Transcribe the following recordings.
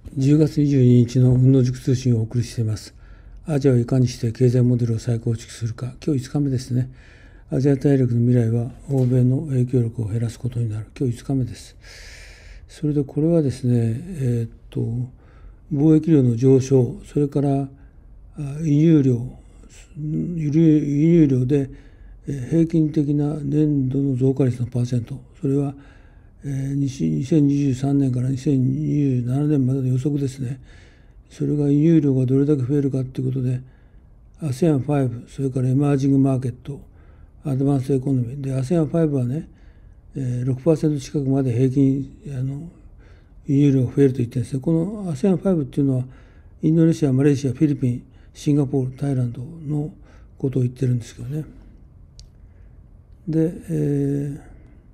10月22日の運動塾通信をお送りしています。アジアをいかにして経済モデルを再構築するか、今日5日目ですね。アジア大陸の未来は欧米の影響力を減らすことになる。今日5日目です。それでこれはですね、貿易量の上昇、それから輸入量で平均的な年度の増加率のパーセント、それは2023年から2027年までの予測ですね。それが輸入量がどれだけ増えるかということで、ASEAN5、それからエマージングマーケット、アドバンスエコノミーで、ASEAN5 はね、6% 近くまで平均輸入量が増えると言ってるんですね。この ASEAN5 っていうのは、インドネシア、マレーシア、フィリピン、シンガポール、タイランドのことを言ってるんですけどね。で、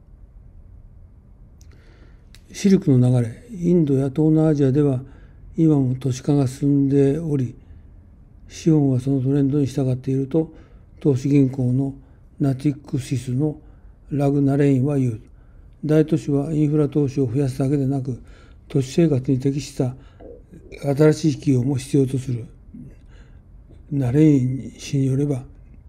シルクの流れ、インドや東南アジアでは今も都市化が進んでおり、資本はそのトレンドに従っていると、投資銀行のナティックシスのラグナレインは言う。大都市はインフラ投資を増やすだけでなく、都市生活に適した新しい企業も必要とする。ナレイン氏によれば、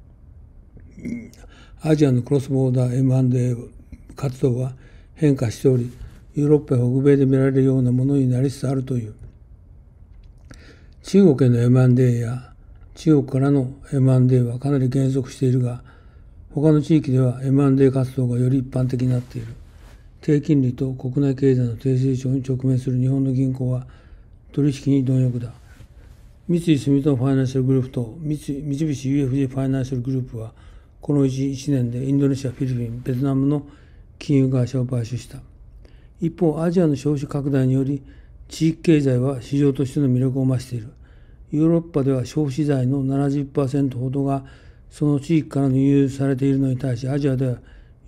アジアのクロスボーダー M&A 活動は変化しており、ヨーロッパや北米で見られるようなものになりつつあるという。中国への M&A や中国からの M&A はかなり減速しているが、他の地域では M&A 活動がより一般的になっている。低金利と国内経済の低成長に直面する日本の銀行は取引に貪欲だ。三井住友ファイナンシャルグループと三菱 UFJ ファイナンシャルグループはこの1年でインドネシア、フィリピン、ベトナムの金融会社を買収した。一方、アジアの消費拡大により地域経済は市場としての魅力を増している。ヨーロッパでは消費財の 70% ほどがその地域から輸入されているのに対し、アジアでは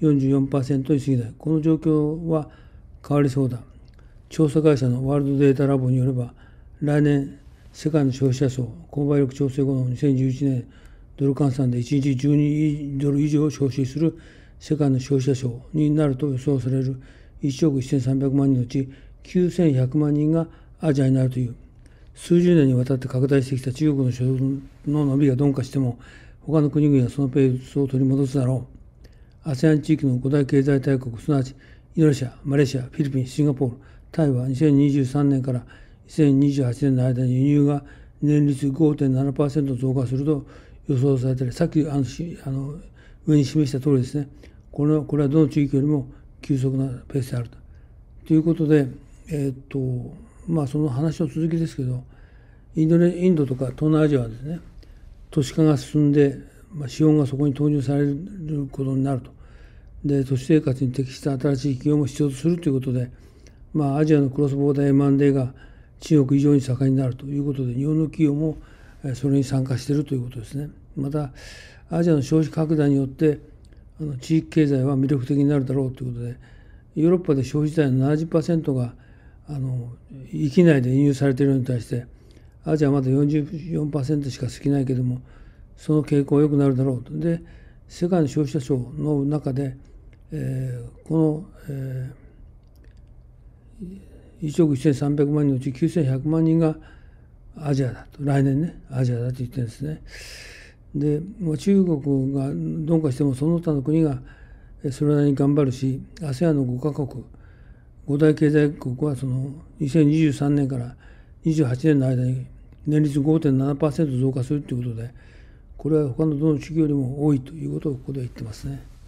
44% に過ぎない。この状況は変わりそうだ。調査会社のワールドデータラボによれば、来年世界の消費者層、購買力調整後の2011年ドル換算で1日12ドル以上消費する世界の消費者層になると予想される1億1300万人のうち9100万人がアジアになるという。数十年にわたって拡大してきた中国の消費の伸びが鈍化しても、他の国々はそのペースを取り戻すだろう。ASEAN 地域の5大経済大国、すなわちインドネシア、マレーシア、フィリピン、シンガポール、タイは2023年から2028年の間に輸入が年率 5.7% 増加すると予想されている。さっき上に示した通りですね。これはどの地域よりも急速なペースであるということで、その話の続きですけど、インドとか東南アジアはですね、都市化が進んで、資本がそこに投入されることになると。で、都市生活に適した新しい企業も必要とするということで、アジアのクロスボーダー M&A が中国以上に盛んになるということで、日本の企業もそれに参加しているということですね。また、アジアの消費拡大によって地域経済は魅力的になるだろうということで、ヨーロッパで消費財の 70% が域内で輸入されているのに対して、アジアはまだ 44% しか少ないけれども、その傾向が良くなるだろうと。で、世界の消費者層の中で、この、1億1300万人のうち9100万人がアジアだと。来年ね、アジアだと言ってるんですね。で、中国が鈍化してもその他の国がそれなりに頑張るし、ASEAN の5カ国、5大経済国はその2023年から28年の間に年率 5.7% 増加するということで、これは他のどの地域よりも多いということをここでは言ってますね。